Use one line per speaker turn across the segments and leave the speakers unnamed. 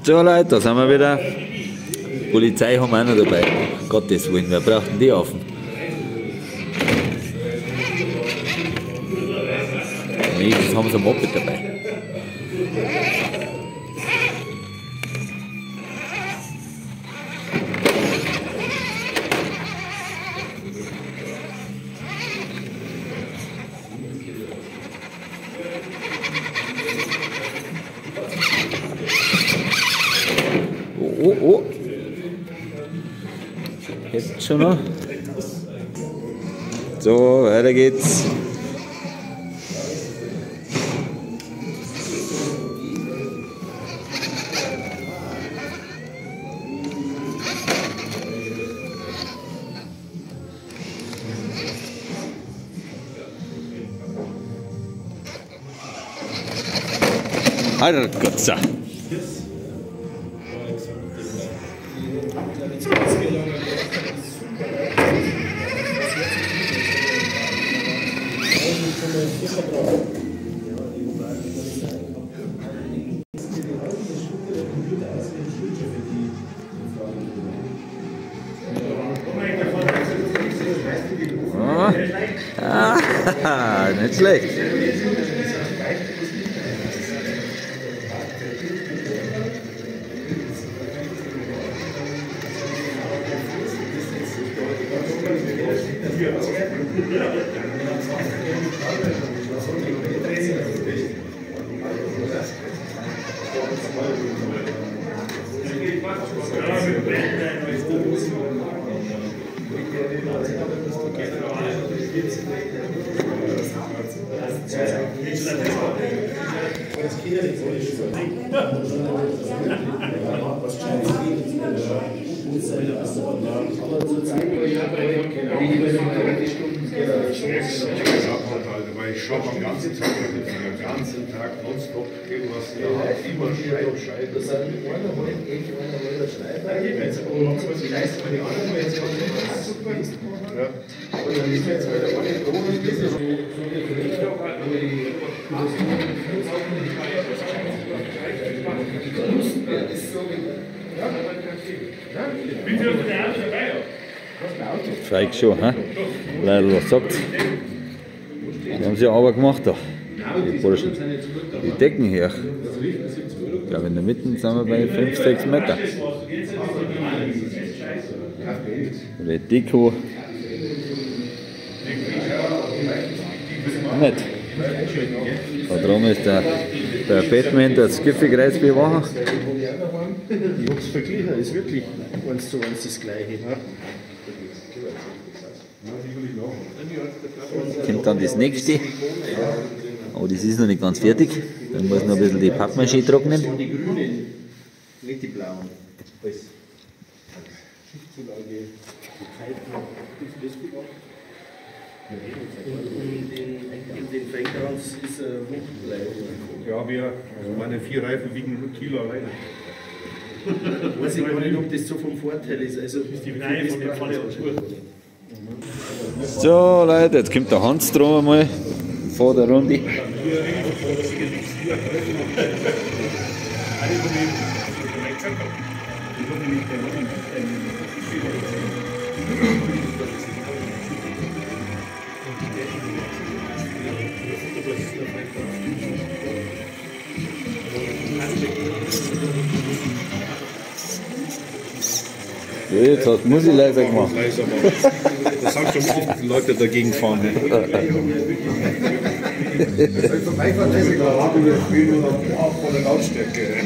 So Leute, da sind wir wieder. Polizei haben wir auch noch dabei. Gottes Willen, wer braucht denn die Affen? Jetzt haben sie ein Moped dabei. Oh. Jetzt schon noch. So, weiter geht's. Alter Gott sei Dank. Nicht schlecht.
Weil ich schaue am ganzen Tag, nonstop irgendwas, immer Schneiden. Das sind einer wollen der Schneider. Wenn es scheiße für die anderen, wenn es und dann ist jetzt bei der eine Drohne, das ist so
Feig schon, hä? Leider, was sagt's? Die haben sie aber gemacht da. Die Burschen. Die Decken hier. Ich glaube, in der Mitte sind wir bei 5-6 Meter. Die Deko. Nicht. Da drum ist der Batman, der Skiffy-Kreisbewacher.
Ich hab's verglichen, ist wirklich 1:1 das gleiche.
Kommt dann das nächste. Aber das ist noch nicht ganz fertig. Dann muss noch ein bisschen die Pappmaschine trocknen.
Die grünen, nicht die blauen. In den Fängerans ist Wundblei.
Ja, meine 4 Reifen wiegen 1 Kilo alleine.
Ich weiß gar nicht, ob das so vom Vorteil ist. Also,
Nein, von dem Fall ja gut.
So Leute, jetzt kommt der Hans drum einmal vor der Runde. Jetzt hat Musik leiser gemacht.
Das sind schon oft Leute dagegen fahren. Vorbeifahren, das ist klar, wir spielen nur noch von der Lautstärke.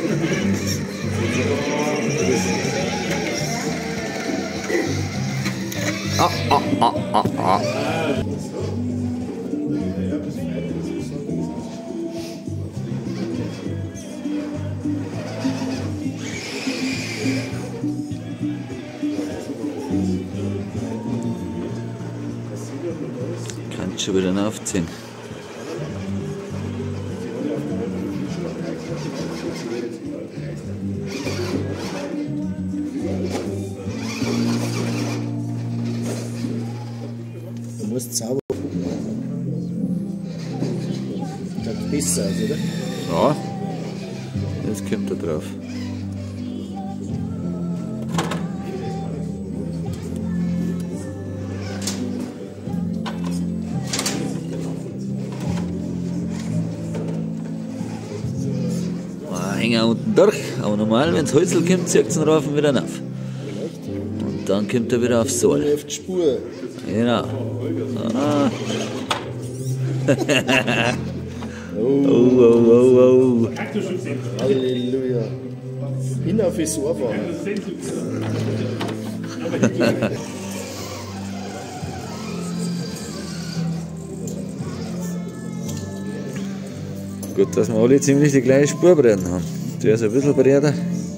Kannst schon wieder aufziehen.
du musst sauber gucken. Das besser, oder?
Ja, jetzt kommt er drauf. Hängen unten durch, aber normal, wenn das Holzl kommt, zieht es den Rafen wieder auf. Und dann kommt er wieder aufs Sohl.
Auf die Spur.
Genau. Ah. Oh.
Halleluja. Hinauf ist so einfach.
Gut, dass wir alle ziemlich die gleiche Spurbreiten haben. Der ist ein bisschen breiter.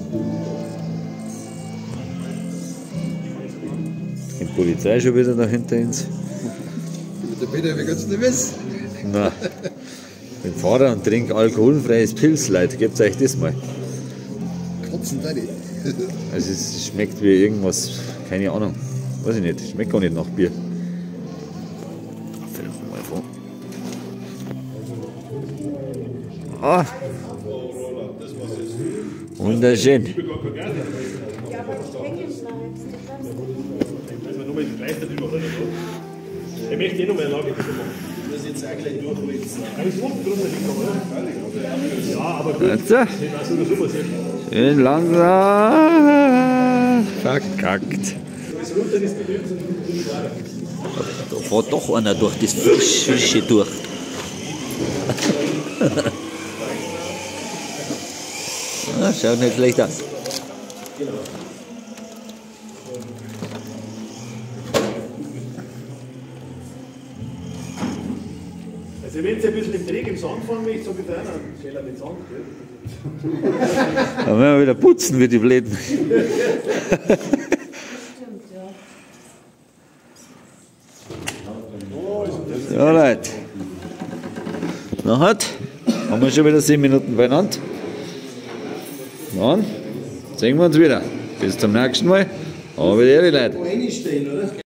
Die Polizei schon wieder da hinter uns.
Der Peter, wie kannst du nicht wissen?
Nein. Ich bin Fahrer und trinke alkoholfreies Pilz, Leute. Gebt euch das mal.
Kotzen da nicht.
Also es schmeckt wie irgendwas, keine Ahnung. Weiß ich nicht, schmeckt gar nicht nach Bier. Ah. Wunderschön.
Ja, aber ich hängen bleibst.
Ich möchte noch mal eine Lage machen. Ich muss jetzt auch gleich durchwälzen. Ja, aber gut.
Jetzt. Schön langsam. Verkackt. Da fährt doch einer durch das Frische durch. Ah, schaut nicht schlecht aus.
Also wenn Sie ein bisschen im Dreck im Sand fahren möchten, so bitte einer Scheller mit Sand.
Dann werden wir wieder putzen wie die Bläden. Ja, Leute. Nachher haben wir schon wieder 7 Minuten beieinander. Dann sehen wir uns wieder. Bis zum nächsten Mal. Aber die Leute.